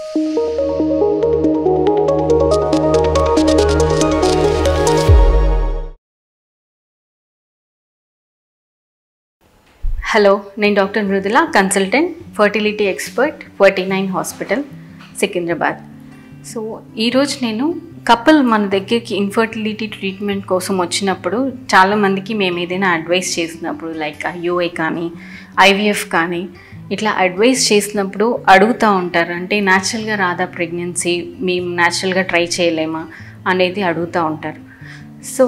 Hello, నేను doctor Mridula, consultant, fertility expert, 49 hospital, Secunderabad. So ఈరోజు నేను కపుల్ మన దగ్గరికి ఇన్ఫర్టిలిటీ ట్రీట్మెంట్ కోసం వచ్చినప్పుడు చాలామందికి మేము ఏదైనా అడ్వైస్ చేసినప్పుడు లైక్ యూఐ కానీ ఐవీఎఫ్ కానీ ఇట్లా అడ్వైస్ చేసినప్పుడు అడుగుతూ ఉంటారు, అంటే న్యాచురల్గా రాదా ప్రెగ్నెన్సీ, మేము న్యాచురల్గా ట్రై చేయలేమా అనేది అడుగుతూ ఉంటారు. సో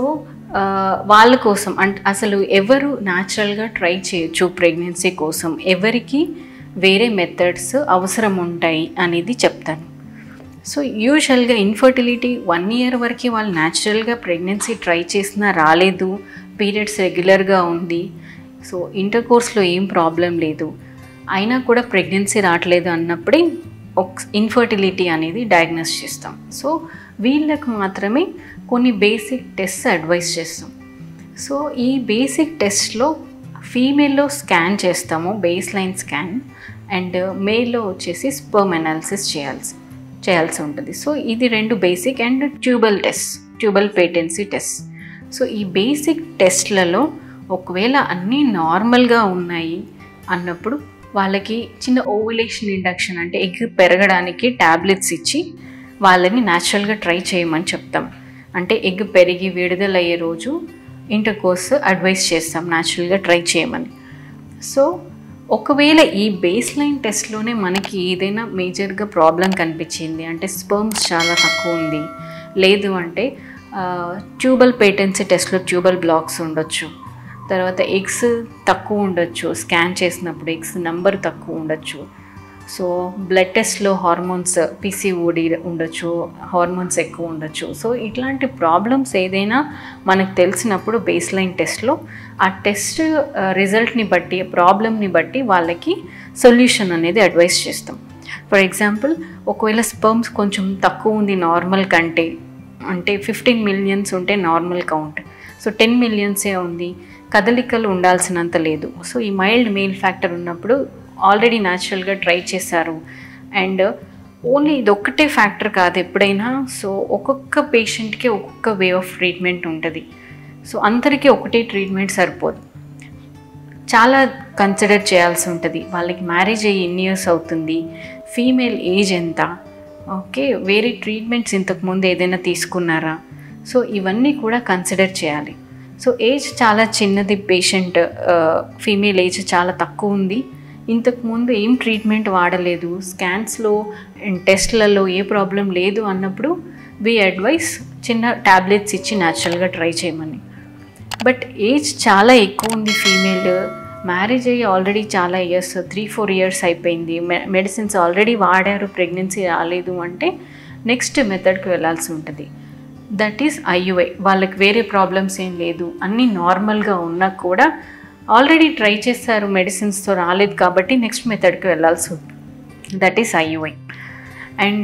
వాళ్ళ కోసం అంటే అసలు ఎవరు న్యాచురల్గా ట్రై చేయొచ్చు ప్రెగ్నెన్సీ కోసం, ఎవరికి వేరే మెథడ్స్ అవసరం ఉంటాయి అనేది చెప్తాను. సో యూజువల్గా ఇన్ఫర్టిలిటీ 1 year వరకు వాళ్ళు న్యాచురల్గా ప్రెగ్నెన్సీ ట్రై చేసినా రాలేదు, పీరియడ్స్ రెగ్యులర్గా ఉంది, సో ఇంటర్ కోర్స్లో ఏం ప్రాబ్లం లేదు, అయినా కూడా ప్రెగ్నెన్సీ రావట్లేదు అన్నప్పుడే ఇన్ఫర్టిలిటీ అనేది డయాగ్నోస్ చేస్తాం. సో వీళ్ళకు మాత్రమే కొన్ని బేసిక్ టెస్ట్ అడ్వైస్ చేస్తాం. సో ఈ బేసిక్ టెస్ట్లో ఫీమేల్లో స్కాన్ చేస్తాము, బేస్ లైన్ స్కాన్, అండ్ మేల్లో వచ్చేసి స్పర్మ్ అనాలిసిస్ చేయాల్సి ఉంటుంది. సో ఇది 2 basic, and tubal patency test. So ఈ బేసిక్ టెస్ట్లలో ఒకవేళ అన్నీ నార్మల్గా ఉన్నాయి అన్నప్పుడు వాళ్ళకి చిన్న ఓవులేషన్ ఇండక్షన్ అంటే ఎగ్ పెరగడానికి ట్యాబ్లెట్స్ ఇచ్చి వాళ్ళని న్యాచురల్గా ట్రై చేయమని చెప్తాం. అంటే ఎగ్ పెరిగి విడుదలయ్యే రోజు ఇంటర్ కోర్స్ అడ్వైస్ చేస్తాం న్యాచురల్గా ట్రై చేయమని. సో ఒకవేళ ఈ బేస్ లైన్ టెస్ట్లోనే మనకి ఏదైనా మేజర్గా ప్రాబ్లం కనిపించింది, అంటే స్పర్మ్స్ చాలా తక్కువ ఉంది, లేదు అంటే ట్యూబల్ పేటెన్సీ టెస్ట్లో ట్యూబల్ బ్లాక్స్ ఉండొచ్చు, తర్వాత ఎగ్స్ తక్కువ ఉండొచ్చు, స్కాన్ చేసినప్పుడు ఎగ్స్ నెంబర్ తక్కువ ఉండొచ్చు, సో బ్లడ్ టెస్ట్లో హార్మోన్స్ పీసీఓడి ఉండొచ్చు, హార్మోన్స్ ఎక్కువ ఉండొచ్చు. సో ఇట్లాంటి ప్రాబ్లమ్స్ ఏదైనా మనకు తెలిసినప్పుడు బేస్ లైన్ టెస్ట్లో ఆ టెస్ట్ రిజల్ట్ని బట్టి, ప్రాబ్లమ్ని బట్టి వాళ్ళకి సొల్యూషన్ అనేది అడ్వైస్ చేస్తాం. ఫర్ ఎగ్జాంపుల్, ఒకవేళ స్పర్మ్స్ కొంచెం తక్కువ ఉంది నార్మల్ కంటే, అంటే 15 million ఉంటే నార్మల్ కౌంట్, సో 10 million ఉంది, కదలికలు ఉండాల్సినంత లేదు, సో ఈ మైల్డ్ మేల్ ఫ్యాక్టర్ ఉన్నప్పుడు ఆల్రెడీ న్యాచురల్గా ట్రై చేశారు, అండ్ ఓన్లీ ఇది ఒక్కటే ఫ్యాక్టర్ కాదు ఎప్పుడైనా. సో ఒక్కొక్క పేషెంట్కి ఒక్కొక్క వే ఆఫ్ ట్రీట్మెంట్ ఉంటుంది, సో అందరికీ ఒకటే ట్రీట్మెంట్ సరిపోదు, చాలా కన్సిడర్ చేయాల్సి ఉంటుంది. వాళ్ళకి మ్యారేజ్ అయ్యి ఎన్ని ఇయర్స్ అవుతుంది, ఫీమేల్ ఏజ్ ఎంత, ఓకే, వేరే ట్రీట్మెంట్స్ ఇంతకుముందు ఏదైనా తీసుకున్నారా, సో ఇవన్నీ కూడా కన్సిడర్ చేయాలి. సో ఏజ్ చాలా చిన్నది, పేషెంట్ ఫీమేల్ ఏజ్ చాలా తక్కువ ఉంది, ఇంతకుముందు ఏం ట్రీట్మెంట్ వాడలేదు, స్కాన్స్లో టెస్ట్లలో ఏ ప్రాబ్లం లేదు అన్నప్పుడు వి అడ్వైస్ చిన్న ట్యాబ్లెట్స్ ఇచ్చి న్యాచురల్గా ట్రై చేయమని. బట్ ఏజ్ చాలా ఎక్కువ ఉంది, ఫీమేల్ మ్యారేజ్ అయ్యి ఆల్రెడీ చాలా ఇయర్స్, 3-4 years అయిపోయింది, మెడిసిన్స్ ఆల్రెడీ వాడారు, ప్రెగ్నెన్సీ రాలేదు అంటే నెక్స్ట్ మెథడ్కి వెళ్ళాల్సి ఉంటుంది, దట్ ఈస్ ఐయుఐ. వాళ్ళకి వేరే ప్రాబ్లమ్స్ ఏం లేదు, అన్నీ నార్మల్గా ఉన్నా కూడా ఆల్రెడీ ట్రై చేశారు, మెడిసిన్స్తో రాలేదు కాబట్టి నెక్స్ట్ మెథడ్కి వెళ్ళాల్సి ఉంటుంది, that is IUI. And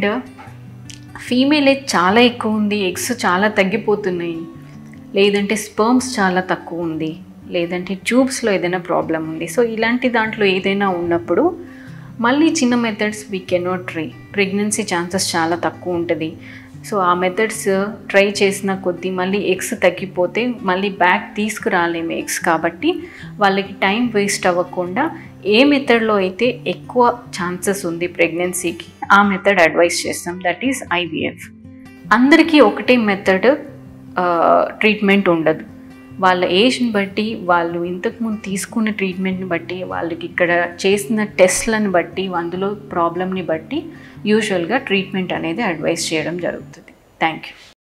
female age చాలా ఎక్కువ ఉంది, ఎగ్స్ చాలా తగ్గిపోతున్నాయి, లేదంటే స్పర్మ్స్ చాలా తక్కువ ఉంది, లేదంటే ట్యూబ్స్లో ఏదైనా ప్రాబ్లం ఉంది, సో ఇలాంటి దాంట్లో ఏదైనా ఉన్నప్పుడు మళ్ళీ చిన్న methods we cannot try, pregnancy chances చాలా తక్కువ ఉంటుంది. సో ఆ మెథడ్స్ ట్రై చేసిన కొద్దీ మళ్ళీ ఎగ్స్ తగ్గిపోతే మళ్ళీ బ్యాక్ తీసుకురాలేము ఎగ్స్, కాబట్టి వాళ్ళకి టైం వేస్ట్ అవ్వకుండా ఏ మెథడ్లో అయితే ఎక్కువ ఛాన్సెస్ ఉంది ప్రెగ్నెన్సీకి ఆ మెథడ్ అడ్వైస్ చేస్తాం, దట్ ఈస్ ఐవీఎఫ్. అందరికీ ఒకటే మెథడ్ ట్రీట్మెంట్ ఉండదు, వాళ్ళ ఏజ్ని బట్టి, వాళ్ళు ఇంతకుముందు తీసుకున్న ట్రీట్మెంట్ని బట్టి, వాళ్ళకి ఇక్కడ చేసిన టెస్ట్లను బట్టి, అందులో ప్రాబ్లమ్ని బట్టి యూజువల్గా ట్రీట్మెంట్ అనేది అడ్వైస్ చేయడం జరుగుతుంది. Thank you.